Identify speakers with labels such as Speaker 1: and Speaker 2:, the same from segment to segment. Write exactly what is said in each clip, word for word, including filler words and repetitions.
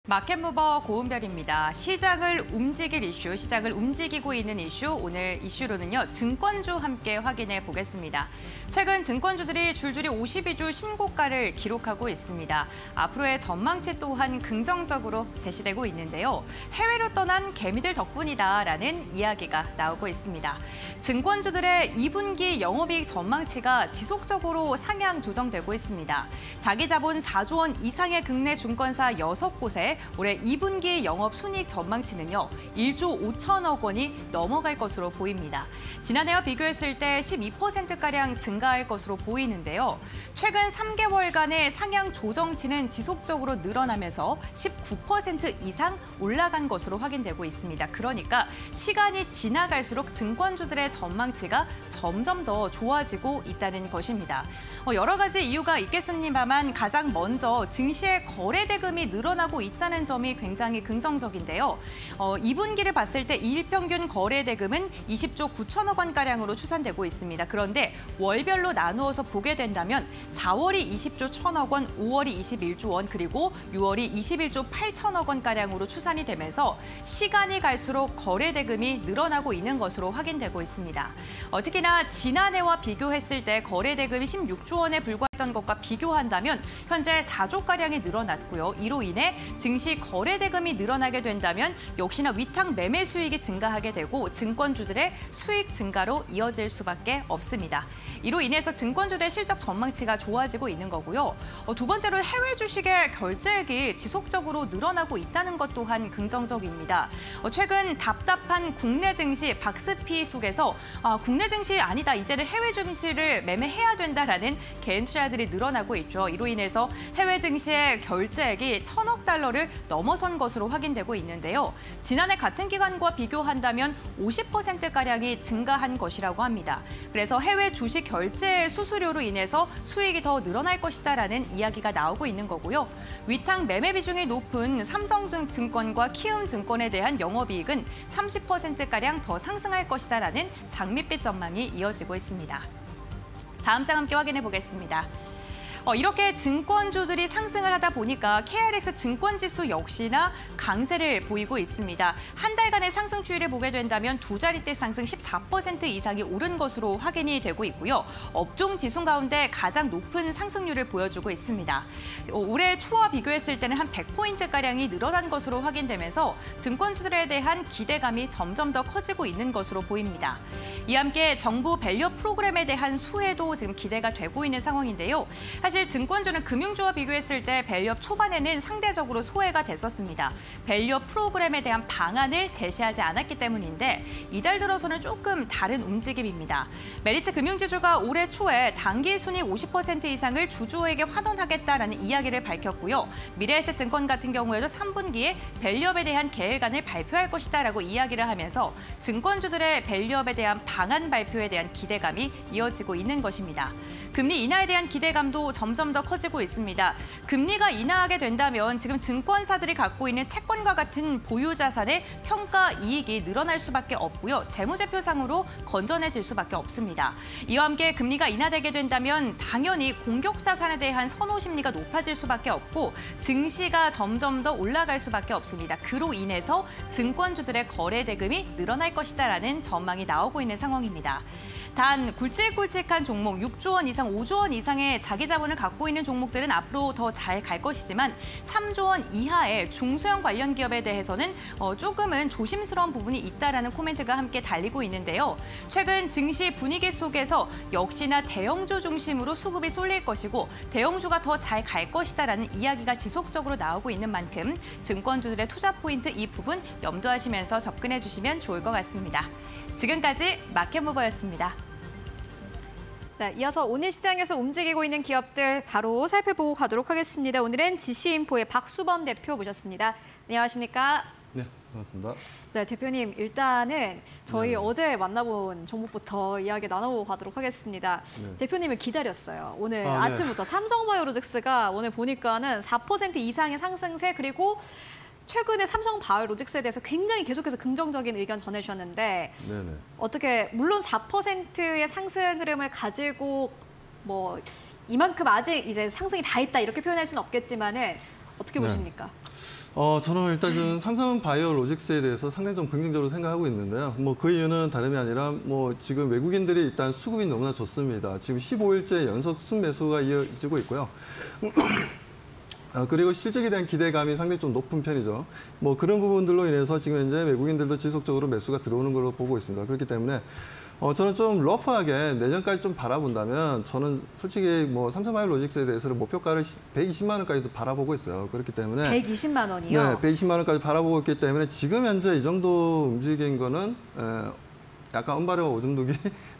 Speaker 1: 마켓무버 고은별입니다. 시장을 움직일 이슈, 시장을 움직이고 있는 이슈, 오늘 이슈로는요, 증권주 함께 확인해 보겠습니다. 최근 증권주들이 줄줄이 오십이 주 신고가를 기록하고 있습니다. 앞으로의 전망치 또한 긍정적으로 제시되고 있는데요. 해외로 떠난 개미들 덕분이다라는 이야기가 나오고 있습니다. 증권주들의 이 분기 영업이익 전망치가 지속적으로 상향 조정되고 있습니다. 자기 자본 사조 원 이상의 국내 증권사 여섯 곳에 올해 이 분기 영업 순이익 전망치는요, 일조 오천억 원이 넘어갈 것으로 보입니다. 지난해와 비교했을 때 십이 퍼센트가량 증가할 것으로 보이는데요. 최근 삼 개월간의 상향 조정치는 지속적으로 늘어나면서 십구 퍼센트 이상 올라간 것으로 확인되고 있습니다. 그러니까 시간이 지나갈수록 증권주들의 전망치가 점점 더 좋아지고 있다는 것입니다. 여러 가지 이유가 있겠습니다만 가장 먼저 증시의 거래 대금이 늘어나고 있다는 점이 굉장히 긍정적인데요. 어, 이 분기를 봤을 때 일평균 거래 대금은 이십조 구천억 원가량으로 추산되고 있습니다. 그런데 월별로 나누어서 보게 된다면 사월이 이십조 천억 원, 오월이 이십일조 원, 그리고 유월이 이십일조 팔천억 원가량으로 추산이 되면서 시간이 갈수록 거래 대금이 늘어나고 있는 것으로 확인되고 있습니다. 어, 특히나 지난해와 비교했을 때 거래 대금이 십육조 원에 불과했던 것과 비교한다면 현재 사조가량이 늘어났고요. 이로 인해 증시 거래 대금이 늘어나게 된다면 역시나 위탁 매매 수익이 증가하게 되고 증권주들의 수익 증가로 이어질 수밖에 없습니다. 이로 인해서 증권주들의 실적 전망치가 좋아지고 있는 거고요. 어, 두 번째로 해외 주식의 결제액이 지속적으로 늘어나고 있다는 것 또한 긍정적입니다. 어, 최근 답답한 국내 증시 박스피 속에서 아, 국내 증시 아니다, 이제는 해외 증시를 매매해야 된다라는 개인 투자들이 늘어나고 있죠. 이로 인해서 해외 증시의 결제액이 천억 달러를 넘어선 것으로 확인되고 있는데요. 지난해 같은 기간과 비교한다면 오십 퍼센트가량이 증가한 것이라고 합니다. 그래서 해외 주식 결제 수수료로 인해서 수익이 더 늘어날 것이다라는 이야기가 나오고 있는 거고요. 위탁 매매 비중이 높은 삼성증권과 키움증권에 대한 영업이익은 삼십 퍼센트가량 더 상승할 것이다라는 장밋빛 전망이 이어지고 있습니다. 다음 장 함께 확인해 보겠습니다. 어, 이렇게 증권주들이 상승을 하다 보니까 케이알엑스 증권지수 역시나 강세를 보이고 있습니다. 한 달간의 상승 추이를 보게 된다면 두 자릿대 상승 십사 퍼센트 이상이 오른 것으로 확인이 되고 있고요. 업종 지수 가운데 가장 높은 상승률을 보여주고 있습니다. 어, 올해 초와 비교했을 때는 한 백 포인트가량이 늘어난 것으로 확인되면서 증권주들에 대한 기대감이 점점 더 커지고 있는 것으로 보입니다. 이와 함께 정부 밸류 프로그램에 대한 수혜도 지금 기대가 되고 있는 상황인데요. 사실 증권주는 금융주와 비교했을 때 밸류업 초반에는 상대적으로 소외가 됐었습니다. 밸류업 프로그램에 대한 방안을 제시하지 않았기 때문인데 이달 들어서는 조금 다른 움직임입니다. 메리츠 금융지주가 올해 초에 당기 순이익 오십 퍼센트 이상을 주주에게 환원하겠다라는 이야기를 밝혔고요. 미래에셋증권 같은 경우에도 삼 분기에 밸류업에 대한 계획안을 발표할 것이다라고 이야기를 하면서 증권주들의 밸류업에 대한 방안 발표에 대한 기대감이 이어지고 있는 것입니다. 금리 인하에 대한 기대감도 점점 더 커지고 있습니다. 금리가 인하하게 된다면 지금 증권사들이 갖고 있는 채권과 같은 보유 자산의 평가 이익이 늘어날 수밖에 없고요. 재무제표상으로 건전해질 수밖에 없습니다. 이와 함께 금리가 인하되게 된다면 당연히 공격 자산에 대한 선호 심리가 높아질 수밖에 없고 증시가 점점 더 올라갈 수밖에 없습니다. 그로 인해서 증권주들의 거래 대금이 늘어날 것이다라는 전망이 나오고 있는 상황입니다. 단 굵직굵직한 종목 육조 원 이상, 오조 원 이상의 자기 자본을 갖고 있는 종목들은 앞으로 더 잘 갈 것이지만 삼조 원 이하의 중소형 관련 기업에 대해서는 어, 조금은 조심스러운 부분이 있다라는 코멘트가 함께 달리고 있는데요. 최근 증시 분위기 속에서 역시나 대형주 중심으로 수급이 쏠릴 것이고 대형주가 더 잘 갈 것이다라는 이야기가 지속적으로 나오고 있는 만큼 증권주들의 투자 포인트 이 부분 염두하시면서 접근해 주시면 좋을 것 같습니다. 지금까지 마켓무버였습니다.
Speaker 2: 네, 이어서 오늘 시장에서 움직이고 있는 기업들 바로 살펴보고 가도록 하겠습니다. 오늘은 지씨인포의 박수범 대표 모셨습니다. 안녕하십니까?
Speaker 3: 네, 반갑습니다.
Speaker 2: 네, 대표님 일단은 저희
Speaker 3: 네.
Speaker 2: 어제 만나본 종목부터 이야기 나눠보고 가도록 하겠습니다. 네. 대표님을 기다렸어요. 오늘
Speaker 3: 아, 네.
Speaker 2: 아침부터 삼성바이오로직스가 오늘 보니까는 사 퍼센트 이상의 상승세 그리고 최근에 삼성바이오로직스에 대해서 굉장히 계속해서 긍정적인 의견 전해주셨는데 네네. 어떻게 물론 사 퍼센트의 상승 흐름을 가지고 뭐 이만큼 아직 이제 상승이 다 있다 이렇게 표현할 수는 없겠지만은 어떻게
Speaker 3: 네.
Speaker 2: 보십니까?
Speaker 3: 어, 저는 일단 좀 삼성바이오로직스에 대해서 상당히 좀 긍정적으로 생각하고 있는데요. 뭐 그 이유는 다름이 아니라 뭐 지금 외국인들이 일단 수급이 너무나 좋습니다. 지금 십오 일째 연속 순매수가 이어지고 있고요. 어, 그리고 실적에 대한 기대감이 상당히 좀 높은 편이죠. 뭐 그런 부분들로 인해서 지금 현재 외국인들도 지속적으로 매수가 들어오는 걸로 보고 있습니다. 그렇기 때문에 어, 저는 좀 러프하게 내년까지 좀 바라본다면 저는 솔직히 뭐 삼성바이오로직스에 대해서는 목표가를 백이십만 원까지도 바라보고 있어요. 그렇기 때문에
Speaker 2: 백이십만 원이요?
Speaker 3: 네, 백이십만 원까지 바라보고 있기 때문에 지금 현재 이 정도 움직인 거는 에, 약간 언발의 오줌두기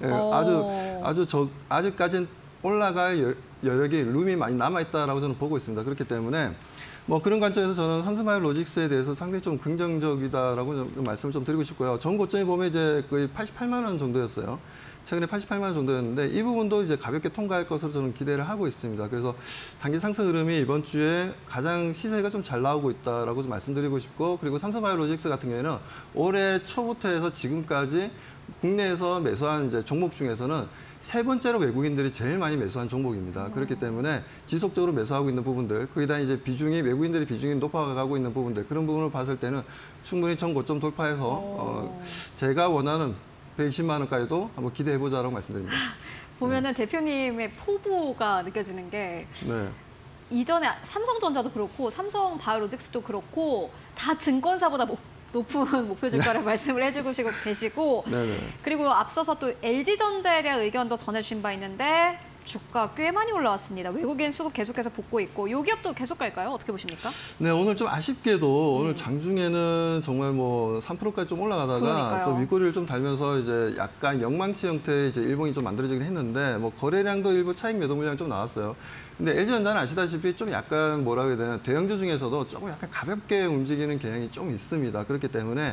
Speaker 3: 아주 아주 저 아직까지는 올라갈 여, 여력이 룸이 많이 남아 있다라고 저는 보고 있습니다. 그렇기 때문에 뭐 그런 관점에서 저는 삼성바이오로직스에 대해서 상당히 좀 긍정적이다라고 좀 말씀을 좀 드리고 싶고요. 전 고점이 보면 이제 거의 팔십팔만 원 정도였어요. 최근에 팔십팔만 원 정도였는데 이 부분도 이제 가볍게 통과할 것으로 저는 기대를 하고 있습니다. 그래서 단기 상승 흐름이 이번 주에 가장 시세가 좀 잘 나오고 있다라고 좀 말씀드리고 싶고, 그리고 삼성바이오로직스 같은 경우에는 올해 초부터 해서 지금까지 국내에서 매수한 이제 종목 중에서는 세 번째로 외국인들이 제일 많이 매수한 종목입니다. 그렇기 때문에 지속적으로 매수하고 있는 부분들, 거기다 이제 비중이 외국인들의 비중이 높아가고 있는 부분들, 그런 부분을 봤을 때는 충분히 전 고점 돌파해서 어, 제가 원하는 백이십만 원까지도 한번 기대해보자라고 말씀드립니다.
Speaker 2: 보면은 네. 대표님의 포부가 느껴지는 게 네. 이전에 삼성전자도 그렇고 삼성바이오로직스도 그렇고 다 증권사보다 뭐 높은 목표 주가를 네. 말씀을 해주고 계시고 네네. 그리고 앞서서 또 엘지전자에 대한 의견도 전해주신 바 있는데 주가 꽤 많이 올라왔습니다. 외국인 수급 계속해서 붙고 있고 이 기업도 계속 갈까요? 어떻게 보십니까?
Speaker 3: 네, 오늘 좀 아쉽게도 음. 오늘 장중에는 정말 뭐 삼 퍼센트까지 좀 올라가다가
Speaker 2: 그러니까요.
Speaker 3: 좀 윗꼬리를 좀 달면서 이제 약간 영망치 형태의 이제 일봉이 좀 만들어지긴 했는데 뭐 거래량도 일부 차익 매도 물량이 좀 나왔어요. 근데 엘지전자는 아시다시피 좀 약간 뭐라고 해야 되나 대형주 중에서도 조금 약간 가볍게 움직이는 경향이 좀 있습니다. 그렇기 때문에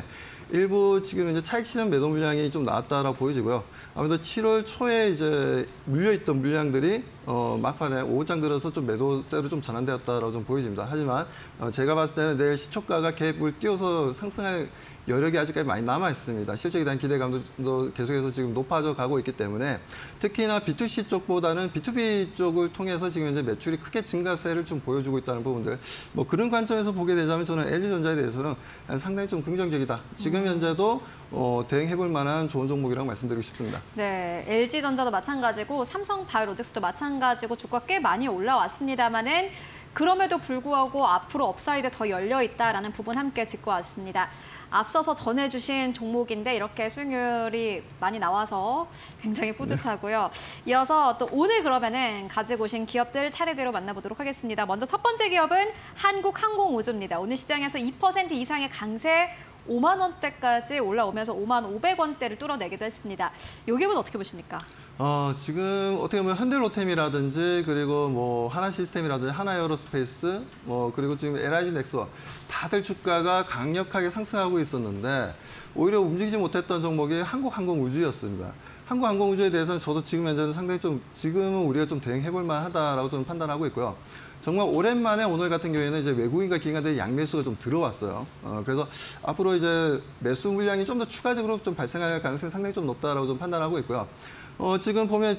Speaker 3: 일부 지금 이제 차익 실현 매도 물량이 좀 나왔다라고 보여지고요. 아무래도 칠월 초에 이제 물려있던 물량들이 어, 막판에 오후장 들어서 좀 매도세로 좀 전환되었다라고 좀 보여집니다. 하지만 어, 제가 봤을 때는 내일 시초가가 갭을 띄워서 상승할 여력이 아직까지 많이 남아 있습니다. 실적에 대한 기대감도 계속해서 지금 높아져 가고 있기 때문에 특히나 비투씨 쪽보다는 비투비 쪽을 통해서 지금 현재 매출이 크게 증가세를 좀 보여주고 있다는 부분들. 뭐 그런 관점에서 보게 되자면 저는 엘지전자에 대해서는 상당히 좀 긍정적이다. 지금 현재도 어, 대응해볼 만한 좋은 종목이라고 말씀드리고 싶습니다.
Speaker 2: 네, 엘지전자도 마찬가지고 삼성바이오로직스도 마찬가지고 주가 꽤 많이 올라왔습니다만은 그럼에도 불구하고 앞으로 업사이드 더 열려 있다라는 부분 함께 짚고 왔습니다. 앞서서 전해주신 종목인데 이렇게 수익률이 많이 나와서 굉장히 뿌듯하고요. 네. 이어서 또 오늘 그러면은 가지고 오신 기업들 차례대로 만나보도록 하겠습니다. 먼저 첫 번째 기업은 한국항공우주입니다. 오늘 시장에서 이 퍼센트 이상의 강세 오만 원대까지 올라오면서 오만 오백 원대를 뚫어내기도 했습니다. 이 기업은 어떻게 보십니까?
Speaker 3: 어, 지금 어떻게 보면 현대로템이라든지 그리고 뭐 하나시스템이라든지 하나에어로스페이스 뭐 그리고 지금 엘아이지 넥스원 다들 주가가 강력하게 상승하고 있었는데 오히려 움직이지 못했던 종목이 한국항공우주였습니다. 한국항공우주에 대해서는 저도 지금 현재는 상당히 좀 지금은 우리가 좀 대응해볼 만하다라고 저는 판단하고 있고요. 정말 오랜만에 오늘 같은 경우에는 이제 외국인과 기관들의 양매수가 좀 들어왔어요. 어, 그래서 앞으로 이제 매수 물량이 좀 더 추가적으로 좀 발생할 가능성이 상당히 좀 높다라고 좀 판단하고 있고요. 어, 지금 보면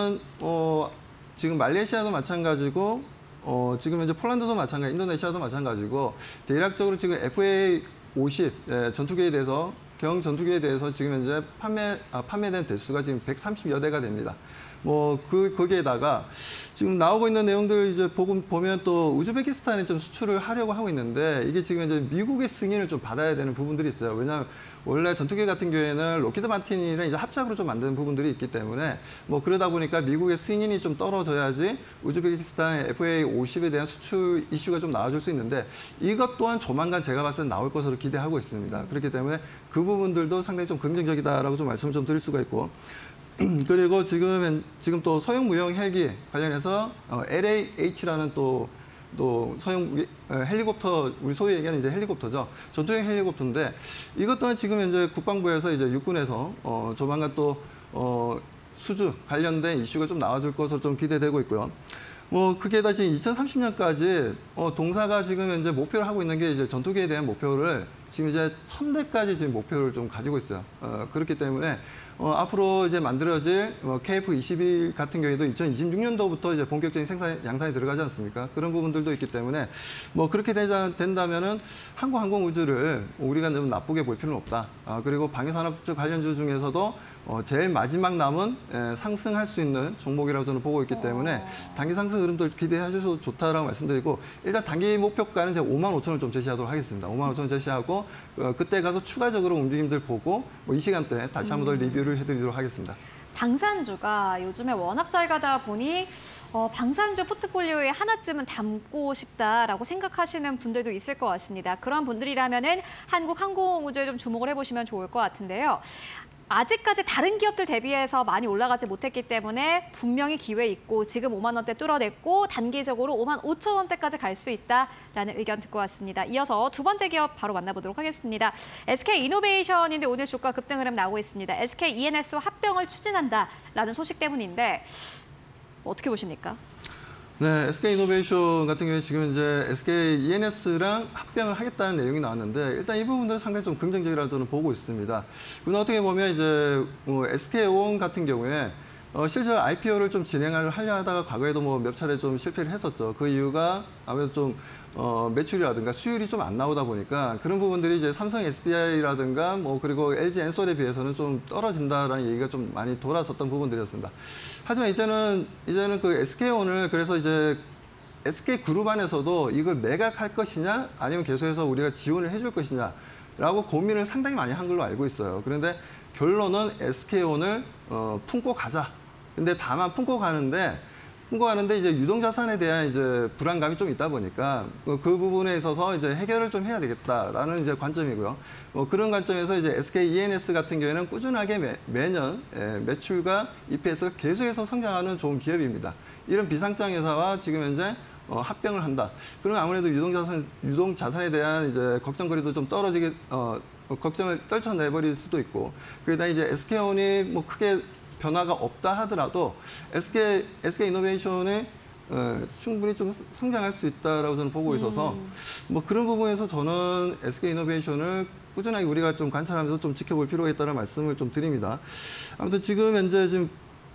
Speaker 3: 어, 지금 말레이시아도 마찬가지고 어, 지금 현재 폴란드도 마찬가지, 인도네시아도 마찬가지고 대략적으로 지금 에프에이 오십 예, 전투기에 대해서 경 전투기에 대해서 지금 현재 판매 아, 판매된 대수가 지금 백삼십여 대가 됩니다. 뭐 그 거기에다가 지금 나오고 있는 내용들 이제 보고 보면 또 우즈베키스탄에 좀 수출을 하려고 하고 있는데 이게 지금 이제 미국의 승인을 좀 받아야 되는 부분들이 있어요. 왜냐하면 원래 전투기 같은 경우에는 록히드 마틴이랑 이제 합작으로 좀 만드는 부분들이 있기 때문에 뭐 그러다 보니까 미국의 승인이 좀 떨어져야지 우즈베키스탄 에프에이 오십에 대한 수출 이슈가 좀 나와줄 수 있는데 이것 또한 조만간 제가 봤을 때 나올 것으로 기대하고 있습니다. 그렇기 때문에 그 부분들도 상당히 좀 긍정적이다라고 좀 말씀을 좀 드릴 수가 있고. 그리고 지금 지금 또 소형 무형 헬기 관련해서 어, 엘에이에이치라는 또 또 소형 헬리콥터 우리 소위 얘기하는 이제 헬리콥터죠. 전투형 헬리콥터인데 이것 또한 지금 현재 국방부에서 이제 육군에서 어, 조만간 또 어, 수주 관련된 이슈가 좀 나와줄 것으로 좀 기대되고 있고요. 뭐 그게 다 지금 이천삼십 년까지 어, 동사가 지금 현재 목표를 하고 있는 게 이제 전투기에 대한 목표를 지금 이제 천 대까지 지금 목표를 좀 가지고 있어요. 어, 그렇기 때문에 어, 앞으로 이제 만들어질 어, 케이에프 이십일 같은 경우에도 이천이십육 년도부터 이제 본격적인 생산 양산이 들어가지 않습니까? 그런 부분들도 있기 때문에 뭐 그렇게 되자, 된다면은 한국 항공우주를 우리가 좀 나쁘게 볼 필요는 없다. 아, 그리고 방위산업 관련주 중에서도 어, 제일 마지막 남은 에, 상승할 수 있는 종목이라고 저는 보고 있기 때문에 단기 상승 흐름도 기대해 주셔도 좋다라고 말씀드리고 일단 단기 목표가는 제가 오만 오천 원을 좀 제시하도록 하겠습니다. 오만 오천 원 제시하고 어, 그때 가서 추가적으로 움직임들 보고 뭐 이 시간대에 다시 한 번 더 리뷰를 해드리도록 하겠습니다.
Speaker 2: 방산주가 요즘에 워낙 잘 가다 보니 어, 방산주 포트폴리오에 하나쯤은 담고 싶다라고 생각하시는 분들도 있을 것 같습니다. 그런 분들이라면은 한국항공우주에 좀 주목을 해보시면 좋을 것 같은데요. 아직까지 다른 기업들 대비해서 많이 올라가지 못했기 때문에 분명히 기회 있고 지금 오만 원대 뚫어냈고 단기적으로 오만 오천 원대까지 갈 수 있다라는 의견 듣고 왔습니다. 이어서 두 번째 기업 바로 만나보도록 하겠습니다. 에스케이이노베이션인데 오늘 주가 급등 흐름 나오고 있습니다. 에스케이이엔에스와 합병을 추진한다라는 소식 때문인데 어떻게 보십니까?
Speaker 3: 네, 에스케이이노베이션 같은 경우에 지금 이제 에스케이이엔에스랑 합병을 하겠다는 내용이 나왔는데 일단 이 부분들은 상당히 좀 긍정적이라고 저는 보고 있습니다. 근데 어떻게 보면 이제 뭐 에스케이온 같은 경우에 어, 실제로 아이피오를 좀 진행을 하려 하다가 과거에도 뭐 몇 차례 좀 실패를 했었죠. 그 이유가 아무래도 좀 어, 매출이라든가 수율이 좀 안 나오다 보니까 그런 부분들이 이제 삼성 에스디아이라든가 뭐 그리고 엘지 엔솔에 비해서는 좀 떨어진다라는 얘기가 좀 많이 돌았었던 부분들이었습니다. 하지만 이제는 이제는 그 에스케이온을 그래서 이제 에스케이그룹 안에서도 이걸 매각할 것이냐 아니면 계속해서 우리가 지원을 해줄 것이냐라고 고민을 상당히 많이 한 걸로 알고 있어요. 그런데 결론은 에스케이온을 어, 품고 가자. 근데 다만 품고 가는데 품고 가는데 이제 유동자산에 대한 이제 불안감이 좀 있다 보니까 그, 그 부분에 있어서 이제 해결을 좀 해야 되겠다라는 이제 관점이고요. 뭐 그런 관점에서 이제 에스케이이엔에스 같은 경우에는 꾸준하게 매, 매년 예, 매출과 이피에스가 계속해서 성장하는 좋은 기업입니다. 이런 비상장 회사와 지금 현재 어, 합병을 한다. 그러면 아무래도 유동자산 유동자산에 대한 이제 걱정거리도 좀 떨어지게 어, 걱정을 떨쳐내버릴 수도 있고 그러다 이제 에스케이온이 뭐 크게 변화가 없다 하더라도 에스케이, 에스케이이노베이션에 어, 충분히 좀 성장할 수 있다라고 저는 보고 있어서 음. 뭐 그런 부분에서 저는 에스케이이노베이션을 꾸준하게 우리가 좀 관찰하면서 좀 지켜볼 필요가 있다는 말씀을 좀 드립니다. 아무튼 지금 현재 지금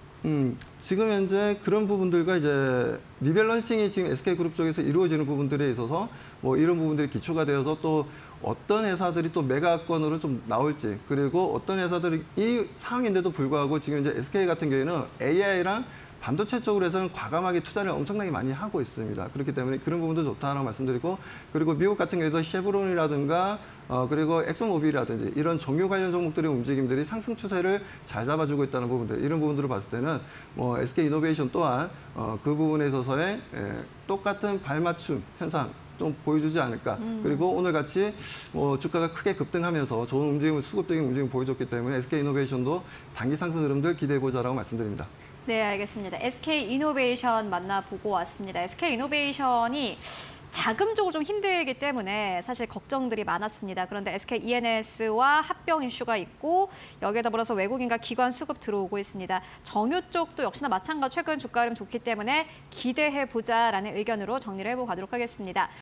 Speaker 3: 음, 지금 현재 그런 부분들과 이제 리밸런싱이 지금 에스케이그룹 쪽에서 이루어지는 부분들에 있어서 뭐 이런 부분들이 기초가 되어서 또 어떤 회사들이 또 매각권으로 좀 나올지 그리고 어떤 회사들이 이 상황인데도 불구하고 지금 이제 에스케이 같은 경우에는 에이아이랑 반도체 쪽으로 해서는 과감하게 투자를 엄청나게 많이 하고 있습니다. 그렇기 때문에 그런 부분도 좋다라고 말씀드리고 그리고 미국 같은 경우에도 쉐브론이라든가 어, 그리고 엑소모빌이라든지 이런 정유 관련 종목들의 움직임들이 상승 추세를 잘 잡아주고 있다는 부분들 이런 부분들을 봤을 때는 뭐 에스케이이노베이션 또한 어, 그 부분에 있어서의 에, 똑같은 발맞춤 현상 좀 보여주지 않을까. 음. 그리고 오늘 같이 뭐 주가가 크게 급등하면서 좋은 움직임을 수급적인 움직임을 보여줬기 때문에 에스케이이노베이션도 단기 상승 흐름들 기대해보자라고 말씀드립니다.
Speaker 2: 네, 알겠습니다. 에스케이이노베이션 만나보고 왔습니다. 에스케이이노베이션이 자금적으로 좀 힘들기 때문에 사실 걱정들이 많았습니다. 그런데 에스케이이엔에스와 합병 이슈가 있고 여기에 더불어서 외국인과 기관 수급 들어오고 있습니다. 정유 쪽도 역시나 마찬가지로 최근 주가 흐름 좋기 때문에 기대해보자라는 의견으로 정리를 해보고 가도록 하겠습니다.